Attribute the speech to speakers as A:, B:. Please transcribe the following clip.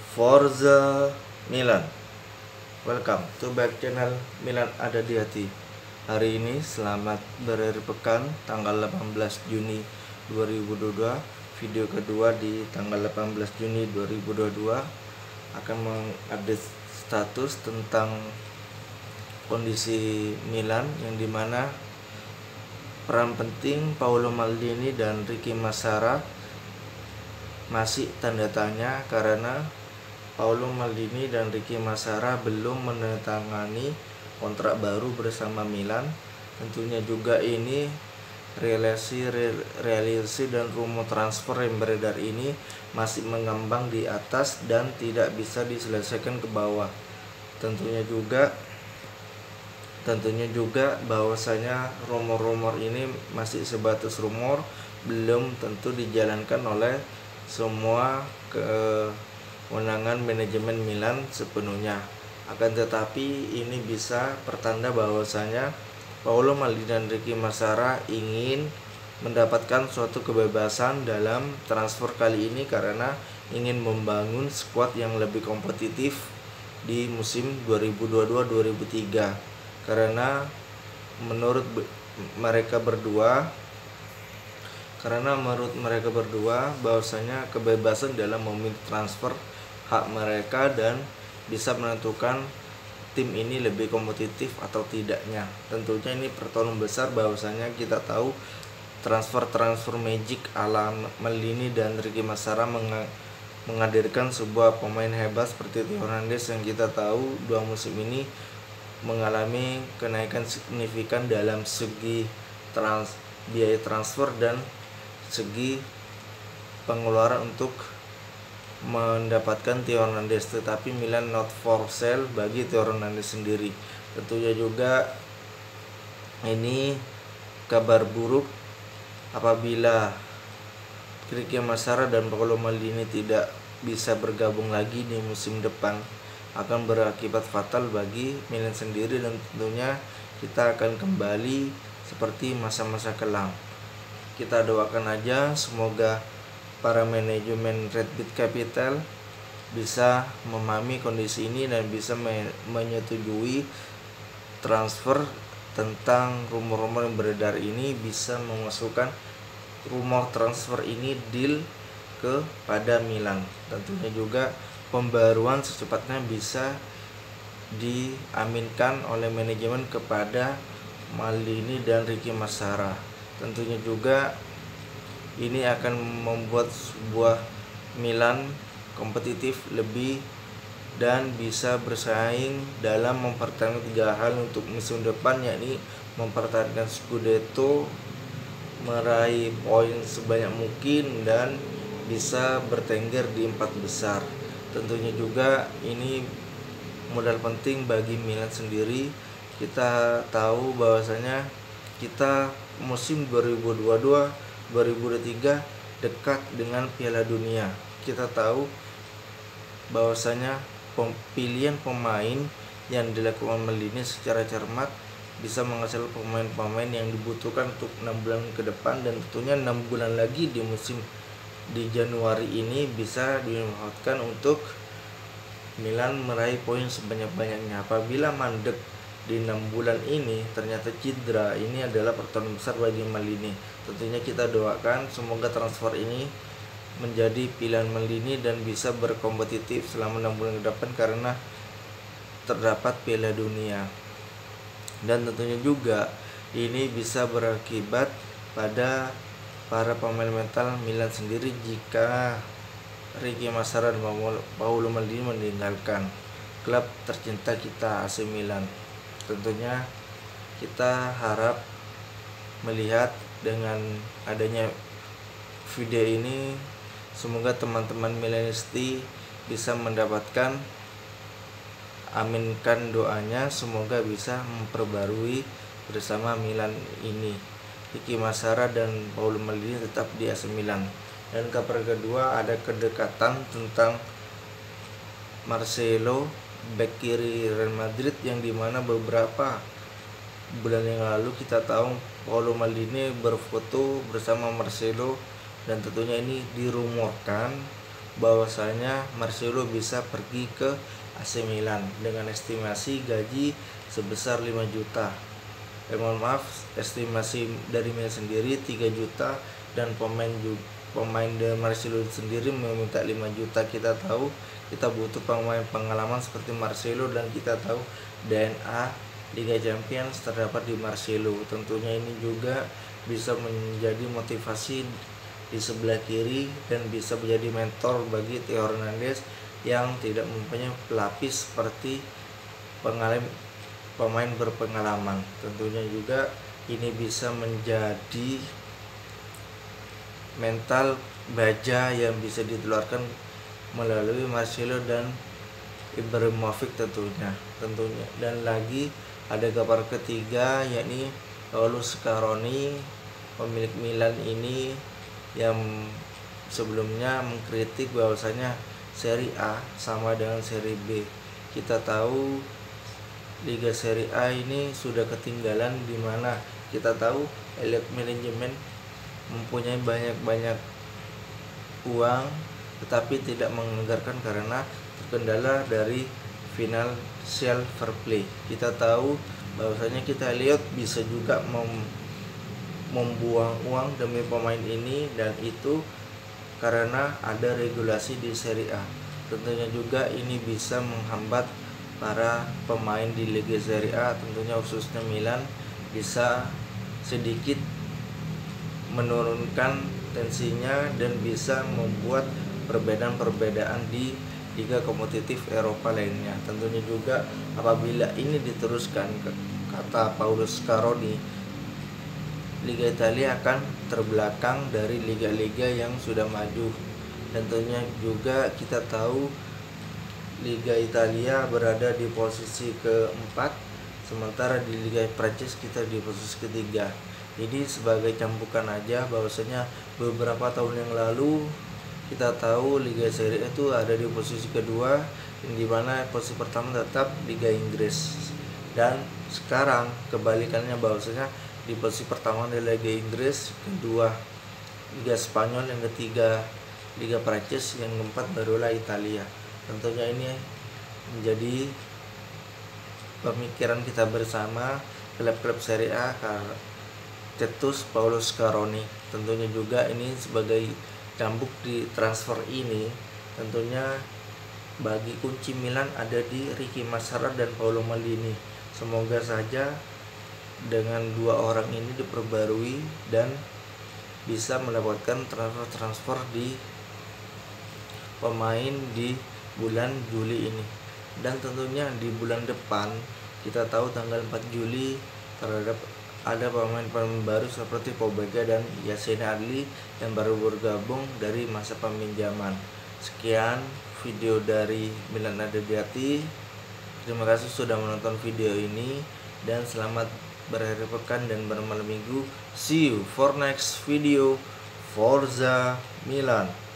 A: Forza Milan. Welcome to back channel Milan Ada di Hati. Hari ini selamat berakhir pekan tanggal 18 Juni 2022. Video kedua di tanggal 18 Juni 2022 akan mengupdate status tentang kondisi Milan, yang dimana peran penting Paolo Maldini dan Ricky Massara masih tanda tanya, karena Paolo Maldini dan Ricky Massara belum menandatangani kontrak baru bersama Milan. Tentunya juga ini realisasi dan rumor transfer yang beredar ini masih mengambang di atas dan tidak bisa diselesaikan ke bawah. Tentunya juga bahwasanya rumor-rumor ini masih sebatas rumor, belum tentu dijalankan oleh semua kewenangan manajemen Milan sepenuhnya. Akan tetapi ini bisa pertanda bahwasanya Paolo Maldini dan Ricky Massara ingin mendapatkan suatu kebebasan dalam transfer kali ini, karena ingin membangun skuad yang lebih kompetitif di musim 2022-2023. Karena menurut mereka berdua bahwasanya kebebasan dalam memilih transfer hak mereka dan bisa menentukan tim ini lebih kompetitif atau tidaknya. Tentunya ini pertarungan besar, bahwasanya kita tahu transfer magic ala Maldini dan Ricky Massara menghadirkan sebuah pemain hebat seperti Theo Hernandez, yang kita tahu dua musim ini mengalami kenaikan signifikan dalam segi biaya transfer dan segi pengeluaran untuk mendapatkan Theo Hernandez. Tetapi Milan not for sale bagi Theo Hernandez sendiri. Tentunya juga ini kabar buruk apabila Ricky Massara dan Paolo Maldini tidak bisa bergabung lagi di musim depan, akan berakibat fatal bagi Milan sendiri, dan tentunya kita akan kembali seperti masa-masa kelam. Kita doakan aja semoga para manajemen Red Beat Capital bisa memahami kondisi ini dan bisa menyetujui transfer tentang rumor-rumor yang beredar ini, bisa memasukkan rumor transfer ini deal kepada Milan. Tentunya juga pembaruan secepatnya bisa diaminkan oleh manajemen kepada Maldini dan Ricky Massara. Tentunya juga ini akan membuat sebuah Milan kompetitif lebih dan bisa bersaing dalam mempertahankan 3 hal untuk musim depan, yakni mempertahankan Scudetto, meraih poin sebanyak mungkin, dan bisa bertengger di 4 besar. Tentunya juga ini modal penting bagi Milan sendiri. Kita tahu bahwasanya kita musim 2022-2023 dekat dengan Piala Dunia. Kita tahu bahwasanya pilihan pemain yang dilakukan Maldini secara cermat bisa menghasilkan pemain-pemain yang dibutuhkan untuk 6 bulan ke depan, dan tentunya 6 bulan lagi di musim di Januari ini bisa dimanfaatkan untuk Milan meraih poin sebanyak-banyaknya. Apabila mandek di 6 bulan ini ternyata cedera, ini adalah pertaruhan besar bagi Maldini. Tentunya kita doakan semoga transfer ini menjadi pilihan Maldini dan bisa berkompetitif selama 6 bulan ke depan, karena terdapat Piala Dunia. Dan tentunya juga ini bisa berakibat pada para pemain mental Milan sendiri jika Ricky Massara dan Paolo Maldini meninggalkan klub tercinta kita AC Milan. Tentunya kita harap melihat dengan adanya video ini, semoga teman-teman Milanisti bisa mendapatkan, aminkan doanya, semoga bisa memperbarui bersama Milan ini. Ricky Massara dan Paolo Maldini tetap di AC Milan. Dan kabar kedua, ada kedekatan tentang Marcelo, bek kiri Real Madrid, yang dimana beberapa bulan yang lalu kita tahu Paolo Maldini berfoto bersama Marcelo, dan tentunya ini dirumorkan bahwasanya Marcelo bisa pergi ke AC Milan dengan estimasi gaji sebesar 5 juta. Mohon maaf, estimasi dari Milan sendiri 3 juta dan pemain dari Marcelo sendiri meminta 5 juta. Kita tahu kita butuh pemain pengalaman seperti Marcelo, dan kita tahu DNA Liga Champions terdapat di Marcelo. Tentunya ini juga bisa menjadi motivasi di sebelah kiri dan bisa menjadi mentor bagi Theo Hernandez yang tidak mempunyai pelapis seperti pemain berpengalaman. Tentunya juga ini bisa menjadi mental baja yang bisa ditularkan melalui Marcelo dan Ibrahimovic tentunya. Dan lagi ada kabar ketiga, yakni Paolo Scaroni, pemilik Milan ini, yang sebelumnya mengkritik bahwasanya Serie A sama dengan Serie B. Kita tahu Liga Serie A ini sudah ketinggalan, di mana kita tahu elite manajemen mempunyai banyak uang tetapi tidak menganggarkan karena terkendala dari financial fair play. Kita tahu bahwasanya kita lihat bisa juga membuang uang demi pemain ini, dan itu karena ada regulasi di Serie A. Tentunya juga ini bisa menghambat para pemain di Liga Serie A, tentunya khususnya Milan, bisa sedikit menurunkan tensinya dan bisa membuat perbedaan-perbedaan di liga kompetitif Eropa lainnya. Tentunya juga apabila ini diteruskan, kata Paolo Scaroni, Liga Italia akan terbelakang dari liga-liga yang sudah maju. Tentunya juga kita tahu Liga Italia berada di posisi keempat, sementara di Liga Prancis kita di posisi ketiga. Ini sebagai cambukan aja bahwasanya beberapa tahun yang lalu kita tahu Liga Serie A itu ada di posisi kedua, yang dimana posisi pertama tetap Liga Inggris. Dan sekarang kebalikannya, bahwasanya di posisi pertama adalah Liga Inggris, kedua Liga Spanyol, yang ketiga Liga Prancis, yang keempat barulah Italia. Tentunya ini menjadi pemikiran kita bersama klub-klub Serie A cetus Paolo Scaroni. Tentunya juga ini sebagai cambuk di transfer ini, tentunya bagi kunci Milan ada di Ricky Massara dan Paolo Maldini. Semoga saja dengan dua orang ini diperbarui dan bisa mendapatkan transfer di pemain di bulan Juli ini. Dan tentunya di bulan depan kita tahu tanggal 4 Juli terhadap ada pemain-pemain baru seperti Pobega dan Yassine Adli yang baru bergabung dari masa peminjaman. Sekian video dari Milan Adediati. Terima kasih sudah menonton video ini dan selamat berakhir pekan dan bermalam minggu. See you for next video. Forza Milan.